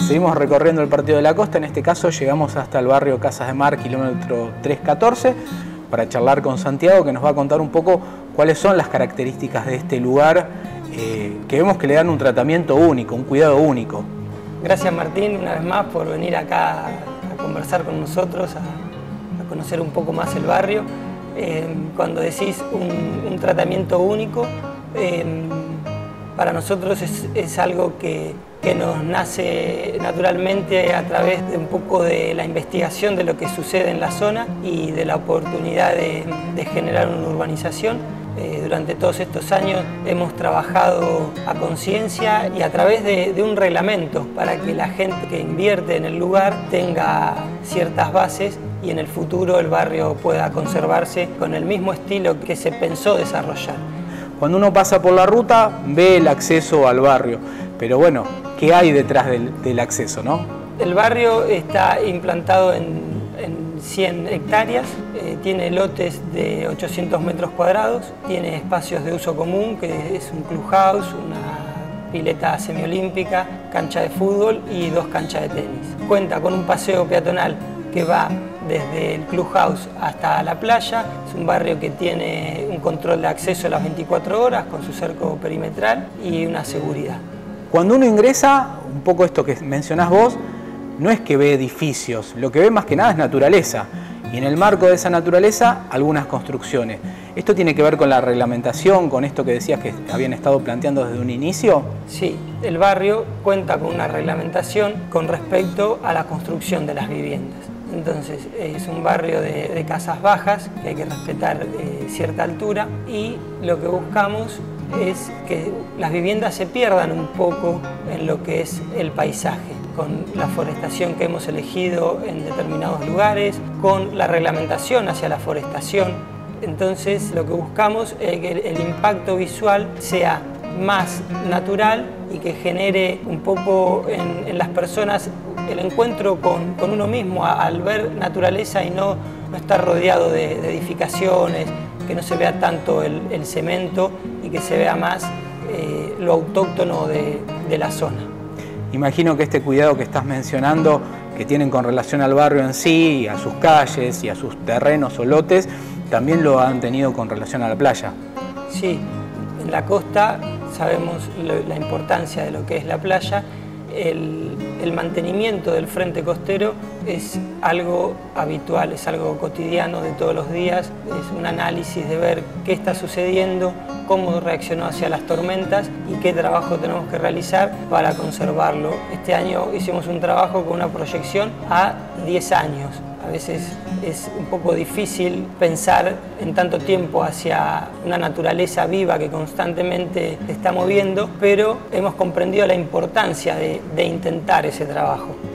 Seguimos recorriendo el Partido de la Costa, en este caso llegamos hasta el barrio Casas de Mar, kilómetro 314, para charlar con Santiago, que nos va a contar un poco cuáles son las características de este lugar, que vemos que le dan un tratamiento único, un cuidado único. Gracias Martín, una vez más, por venir acá a conversar con nosotros, a conocer un poco más el barrio. Cuando decís un tratamiento único, para nosotros es algo que nos nace naturalmente a través de un poco de la investigación de lo que sucede en la zona y de la oportunidad de generar una urbanización. Durante todos estos años hemos trabajado a conciencia y a través de un reglamento para que la gente que invierte en el lugar tenga ciertas bases y en el futuro el barrio pueda conservarse con el mismo estilo que se pensó desarrollar. Cuando uno pasa por la ruta ve el acceso al barrio, pero bueno, ¿qué hay detrás del acceso, no? El barrio está implantado en 100 hectáreas, tiene lotes de 800 metros cuadrados, tiene espacios de uso común, que es un clubhouse, una pileta semiolímpica, cancha de fútbol y 2 canchas de tenis. Cuenta con un paseo peatonal que va desde el clubhouse hasta la playa. Es un barrio que tiene un control de acceso a las 24 horas con su cerco perimetral y una seguridad. Cuando uno ingresa, un poco esto que mencionás vos, no es que ve edificios, lo que ve más que nada es naturaleza. Y en el marco de esa naturaleza, algunas construcciones. ¿Esto tiene que ver con la reglamentación, con esto que decías que habían estado planteando desde un inicio? Sí, el barrio cuenta con una reglamentación con respecto a la construcción de las viviendas. Entonces es un barrio de casas bajas, que hay que respetar cierta altura, y lo que buscamos es que las viviendas se pierdan un poco en lo que es el paisaje, con la forestación que hemos elegido en determinados lugares, con la reglamentación hacia la forestación. Entonces lo que buscamos es que el impacto visual sea más natural y que genere un poco en las personas el encuentro con uno mismo al ver naturaleza y no estar rodeado de edificaciones, que no se vea tanto el cemento y que se vea más lo autóctono de la zona. Imagino que este cuidado que estás mencionando, que tienen con relación al barrio en sí, a sus calles y a sus terrenos o lotes, también lo han tenido con relación a la playa. Sí, en la costa sabemos la importancia de lo que es la playa. El mantenimiento del frente costero es algo habitual, es algo cotidiano de todos los días, es un análisis de ver qué está sucediendo, cómo reaccionó hacia las tormentas y qué trabajo tenemos que realizar para conservarlo. Este año hicimos un trabajo con una proyección a 10 años. A veces es un poco difícil pensar en tanto tiempo hacia una naturaleza viva que constantemente se está moviendo, pero hemos comprendido la importancia de intentar ese trabajo.